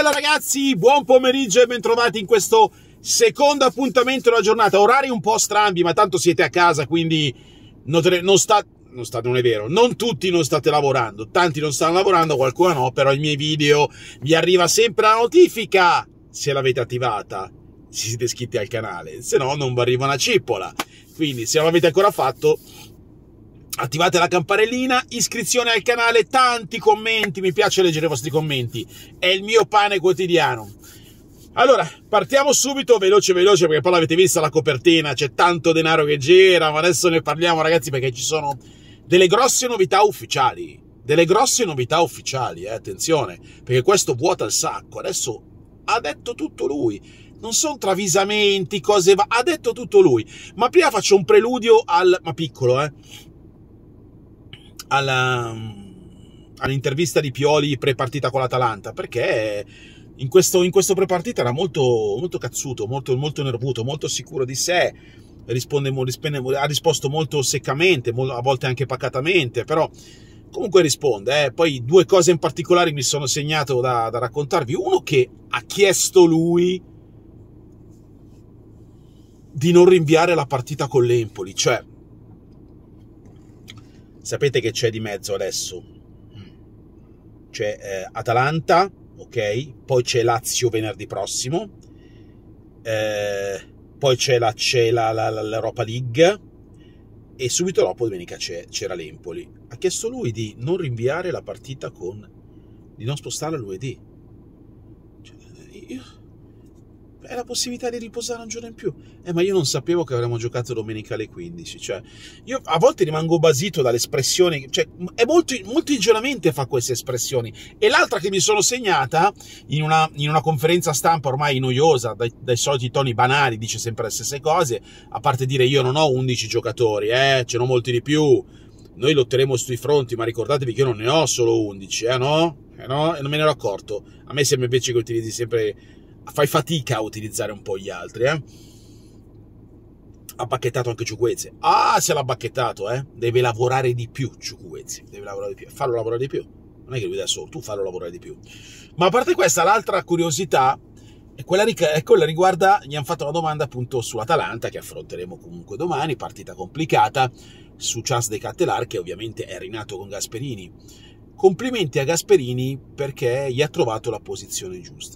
Bella ragazzi, buon pomeriggio e bentrovati in questo secondo appuntamento della giornata. Orari un po' strambi, ma tanto siete a casa, quindi non è vero, non tutti non state lavorando, tanti non stanno lavorando, qualcuno no, però i miei video vi arriva sempre la notifica se l'avete attivata, se siete iscritti al canale, se no non vi arriva una cippola. Quindi se non l'avete ancora fatto, attivate la campanellina, iscrizione al canale, tanti commenti, mi piace leggere i vostri commenti, è il mio pane quotidiano. Allora, partiamo subito, veloce, perché poi l'avete vista la copertina, c'è tanto denaro che gira, ma adesso ne parliamo ragazzi, perché ci sono delle grosse novità ufficiali, attenzione, perché questo vuota il sacco, adesso ha detto tutto lui, non sono travisamenti, cose ha detto tutto lui, ma prima faccio un preludio ma piccolo, all'intervista di Pioli pre-partita con l'Atalanta, perché in questo pre-partita era molto cazzuto, molto nervuto, molto sicuro di sé, ha risposto molto seccamente, a volte anche pacatamente, però comunque risponde. Poi due cose in particolare mi sono segnato da raccontarvi. Uno, che ha chiesto lui di non rinviare la partita con l'Empoli, cioè sapete che c'è di mezzo adesso? C'è Atalanta, ok? Poi c'è Lazio venerdì prossimo, poi c'è l'Europa League e subito dopo domenica c'era l'Empoli. Ha chiesto lui di non rinviare la partita di non spostarla a lunedì. È la possibilità di riposare un giorno in più. Ma io non sapevo che avremmo giocato domenica alle 15. Cioè, io a volte rimango basito dalle espressioni. Cioè, è molto ingenuamente fa queste espressioni. E l'altra che mi sono segnata in una conferenza stampa ormai noiosa, dai soliti toni banali, dice sempre le stesse cose. A parte dire io non ho 11 giocatori, ce n'ho molti di più. Noi lotteremo sui fronti, ma ricordatevi che io non ne ho solo 11, no? E non me ne ero accorto. A me sembra invece che utilizzi sempre. Fai fatica a utilizzare un po' gli altri, Ha bacchettato anche Ciukwueze. Se l'ha bacchettato, Deve lavorare di più Ciukwueze, deve lavorare di più, farlo lavorare di più. Non è che lui da solo, tu farlo lavorare di più. Ma a parte questa, l'altra curiosità è quella riguarda, gli hanno fatto una domanda appunto sull'Atalanta, che affronteremo comunque domani, partita complicata, su Charles De Ketelaere, che ovviamente è rinato con Gasperini. Complimenti a Gasperini perché gli ha trovato la posizione giusta.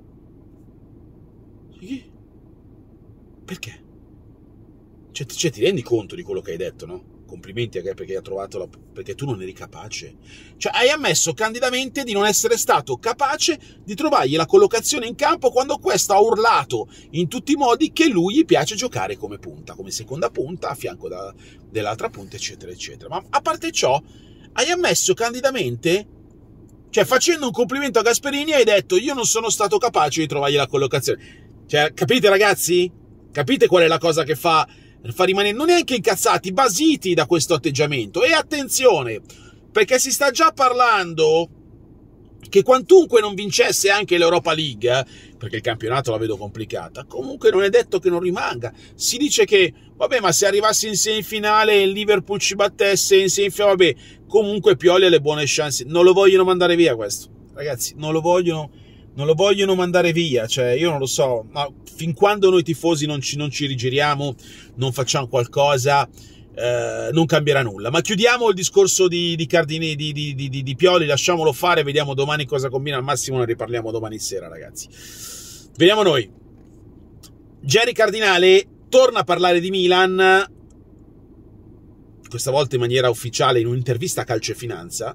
Perché? Cioè, ti rendi conto di quello che hai detto, no? Complimenti a te perché hai trovato perché tu non eri capace. Cioè, hai ammesso candidamente di non essere stato capace di trovargli la collocazione in campo quando questo ha urlato in tutti i modi che lui gli piace giocare come punta, come seconda punta, a fianco dell'altra punta, eccetera, eccetera. Ma a parte ciò, hai ammesso candidamente, cioè facendo un complimento a Gasperini, hai detto io non sono stato capace di trovargli la collocazione. Cioè, capite ragazzi? Capite qual è la cosa che fa rimanere non neanche incazzati, basiti da questo atteggiamento? E attenzione, perché si sta già parlando che quantunque non vincesse anche l'Europa League, perché il campionato la vedo complicata, comunque non è detto che non rimanga. Si dice che, vabbè, ma se arrivassi in semifinale e il Liverpool ci battesse in semifinale, vabbè, comunque Pioli ha le buone chance. Non lo vogliono mandare via questo, ragazzi, non lo vogliono mandare via, cioè io non lo so, ma fin quando noi tifosi non ci rigiriamo, non facciamo qualcosa, non cambierà nulla. Ma chiudiamo il discorso di Pioli, lasciamolo fare, vediamo domani cosa combina, al massimo ne riparliamo domani sera ragazzi. Vediamo noi. Jerry Cardinale torna a parlare di Milan, questa volta in maniera ufficiale in un'intervista a Calcio e Finanza.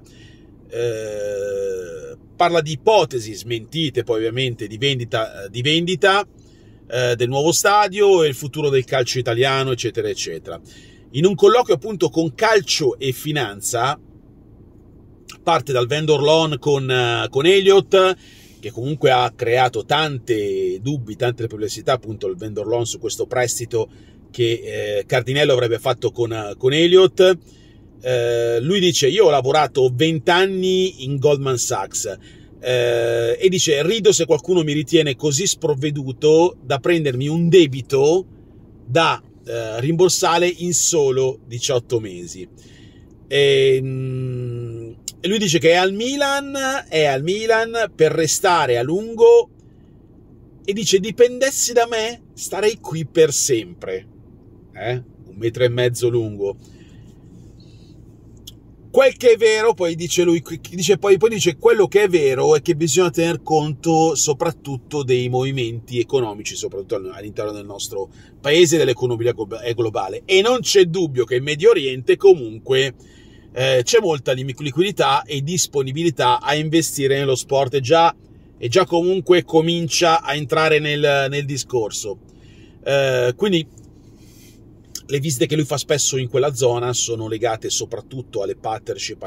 Parla di ipotesi smentite poi ovviamente di vendita del nuovo stadio e il futuro del calcio italiano, eccetera eccetera. In un colloquio appunto con Calcio e Finanza parte dal vendor loan con Elliott, che comunque ha creato tanti dubbi, tante perplessità, appunto il vendor loan su questo prestito che Cardinello avrebbe fatto con Elliott. Lui dice io ho lavorato 20 anni in Goldman Sachs e dice rido se qualcuno mi ritiene così sprovveduto da prendermi un debito da rimborsare in solo 18 mesi. E E lui dice che è al Milan per restare a lungo, e dice: dipendessi da me starei qui per sempre. 1,5 metri lungo. Quel che è vero, poi dice lui, poi dice quello che è vero è che bisogna tener conto soprattutto dei movimenti economici, soprattutto all'interno del nostro paese, dell'economia globale. E non c'è dubbio che in Medio Oriente comunque c'è molta liquidità e disponibilità a investire nello sport, e già comunque comincia a entrare nel discorso. Quindi le visite che lui fa spesso in quella zona sono legate soprattutto alle partnership,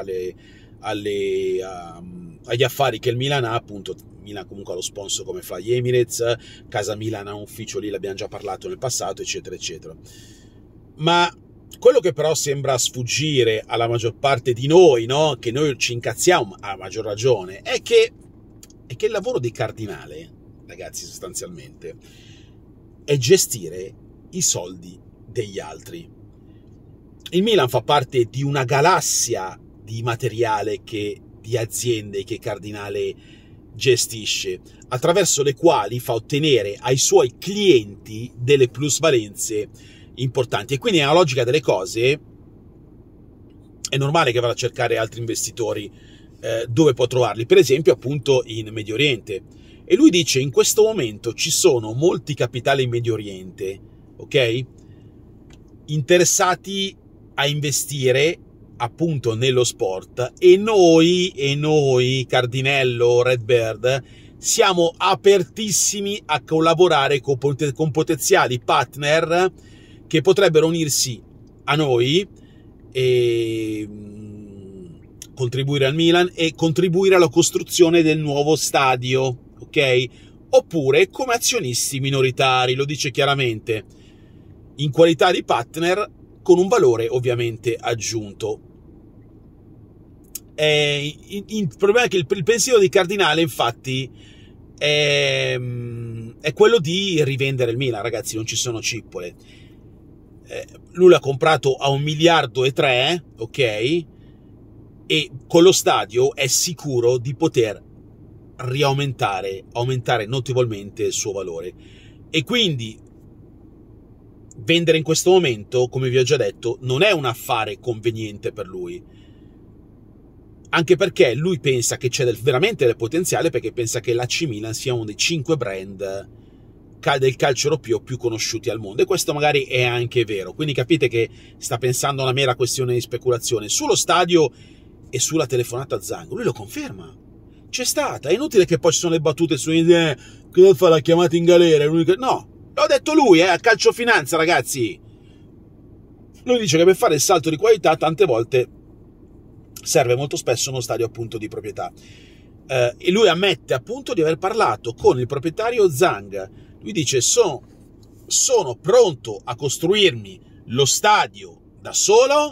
agli affari che il Milan ha, appunto. Milan comunque ha lo sponsor come Fly Emirates, Casa Milan ha un ufficio lì, l'abbiamo già parlato nel passato, eccetera, eccetera. Ma quello che però sembra sfuggire alla maggior parte di noi, no? Che noi ci incazziamo a maggior ragione, è che il lavoro di cardinale, ragazzi, sostanzialmente, è gestire i soldi degli altri. Il Milan fa parte di una galassia di materiale di aziende che Cardinale gestisce, attraverso le quali fa ottenere ai suoi clienti delle plusvalenze importanti. E quindi, nella logica delle cose, è normale che vada a cercare altri investitori dove può trovarli, per esempio appunto in Medio Oriente. E lui dice: in questo momento ci sono molti capitali in Medio Oriente, ok? Interessati a investire appunto nello sport, e noi Cardinello Redbird siamo apertissimi a collaborare con potenziali partner che potrebbero unirsi a noi e contribuire al Milan e contribuire alla costruzione del nuovo stadio, ok? Oppure come azionisti minoritari, lo dice chiaramente, in qualità di partner con un valore ovviamente aggiunto. Il problema è che il pensiero di Cardinale, infatti, è quello di rivendere il Milan, ragazzi, non ci sono cippole. Lui l'ha comprato a 1,3 miliardi, ok? E con lo stadio è sicuro di poter aumentare notevolmente il suo valore. E quindi vendere in questo momento, come vi ho già detto, non è un affare conveniente per lui, anche perché lui pensa che c'è veramente del potenziale, perché pensa che l'AC Milan sia uno dei 5 brand del calcio europeo più conosciuti al mondo, e questo magari è anche vero. Quindi capite che sta pensando a una mera questione di speculazione. Sullo stadio e sulla telefonata a Zang, lui lo conferma, c'è stata. È inutile che poi ci sono le battute su cosa fa la chiamata in galera, no, l'ho detto lui, a Calciofinanza, ragazzi. Lui dice che per fare il salto di qualità tante volte serve molto spesso uno stadio appunto di proprietà, e lui ammette appunto di aver parlato con il proprietario Zang. Lui dice: sono pronto a costruirmi lo stadio da solo,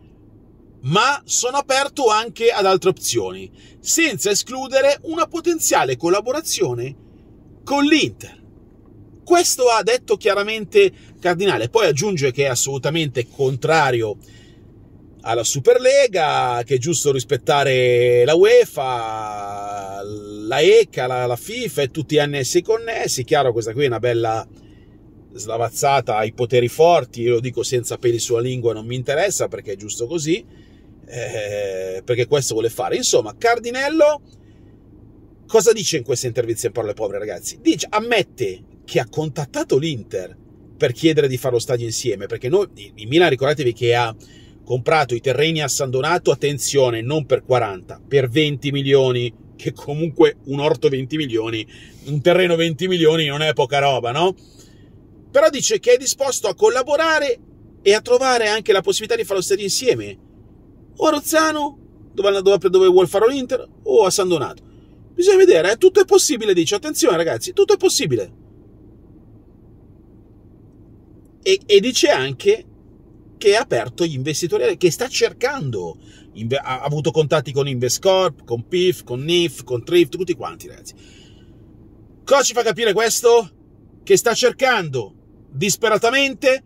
ma sono aperto anche ad altre opzioni, senza escludere una potenziale collaborazione con l'Inter. Questo ha detto chiaramente Cardinale. Poi aggiunge che è assolutamente contrario alla Superlega, che è giusto rispettare la UEFA, la ECA, la FIFA e tutti gli annessi connessi. Chiaro, questa qui è una bella slavazzata ai poteri forti, io lo dico senza peli sulla lingua, non mi interessa, perché è giusto così, perché questo vuole fare. Insomma, Cardinello cosa dice in questa intervista in Parole Povere, ragazzi? Ammette che ha contattato l'Inter per chiedere di fare lo stadio insieme, perché il Milan, ricordatevi che ha comprato i terreni a San Donato, attenzione, non per 40, per 20 milioni, che comunque un orto 20 milioni, un terreno 20 milioni non è poca roba, no? Però dice che è disposto a collaborare e a trovare anche la possibilità di fare lo stadio insieme, o a Rozzano, dove vuol farlo l'Inter, o a San Donato. Bisogna vedere, tutto è possibile, dice. Attenzione, ragazzi, tutto è possibile. E dice anche che è aperto agli investitori, che sta cercando, ha avuto contatti con Investcorp, con PIF, con NIF, con TRIFT, tutti quanti, ragazzi. Cosa ci fa capire questo? Che sta cercando disperatamente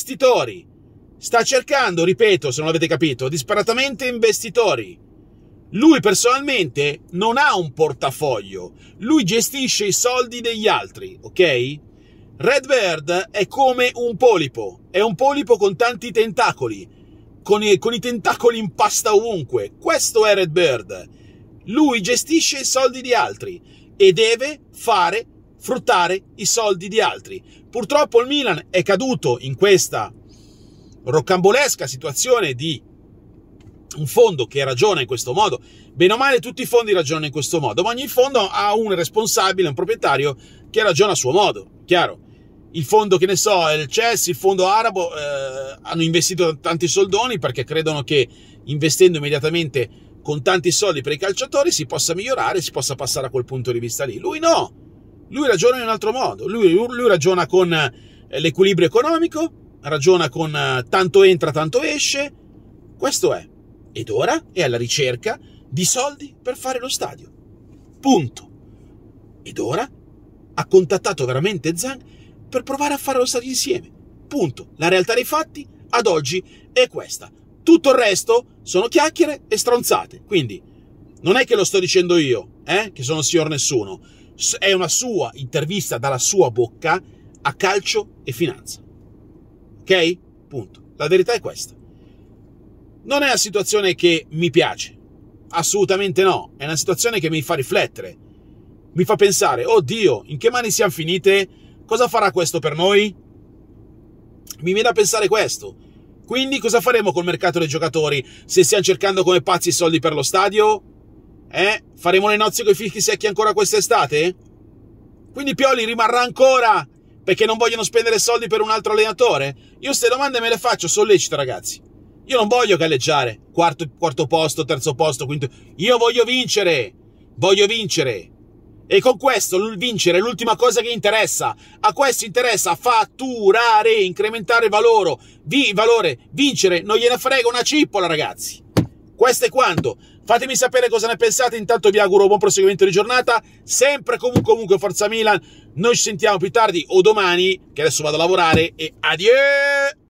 investitori. Sta cercando, ripeto, se non l'avete capito, disperatamente investitori. Lui personalmente non ha un portafoglio, lui gestisce i soldi degli altri, ok? Redbird è come un polipo, è un polipo con tanti tentacoli, con i tentacoli in pasta ovunque. Questo è Redbird. Lui gestisce i soldi di altri e deve fare fruttare i soldi di altri. Purtroppo il Milan è caduto in questa roccambolesca situazione di un fondo che ragiona in questo modo. Bene o male tutti i fondi ragionano in questo modo, ma ogni fondo ha un responsabile, un proprietario che ragiona a suo modo, chiaro. Il fondo, che ne so, il Chelsea, il fondo arabo, hanno investito tanti soldoni perché credono che investendo immediatamente con tanti soldi per i calciatori si possa migliorare, si possa passare a quel punto di vista lì. Lui no, lui ragiona in un altro modo, lui ragiona con l'equilibrio economico, ragiona con tanto entra, tanto esce, questo è. Ed ora è alla ricerca di soldi per fare lo stadio. Punto. Ed ora ha contattato veramente Zhang per provare a fare lo stadio insieme. Punto. La realtà dei fatti ad oggi è questa. Tutto il resto sono chiacchiere e stronzate. Quindi non è che lo sto dicendo io, che sono signor nessuno. È una sua intervista dalla sua bocca a Calcio e Finanza. Ok? Punto. La verità è questa. Non è una situazione che mi piace, assolutamente no, è una situazione che mi fa riflettere, mi fa pensare, oddio, in che mani siamo finite? Cosa farà questo per noi? Mi viene da pensare questo. Quindi cosa faremo col mercato dei giocatori se stiamo cercando come pazzi i soldi per lo stadio? Faremo le nozze con i fichi secchi ancora quest'estate? Quindi Pioli rimarrà ancora perché non vogliono spendere soldi per un altro allenatore? Io queste domande me le faccio, sollecito ragazzi. Io non voglio galleggiare, quarto posto, terzo posto, quinto. Io voglio vincere. E con questo vincere è l'ultima cosa che interessa. A questo interessa fatturare, incrementare il valore, vincere, non gliene frega una cippola ragazzi. Questo è quanto. Fatemi sapere cosa ne pensate, intanto vi auguro buon proseguimento di giornata, sempre comunque Forza Milan, noi ci sentiamo più tardi o domani, che adesso vado a lavorare e adieu!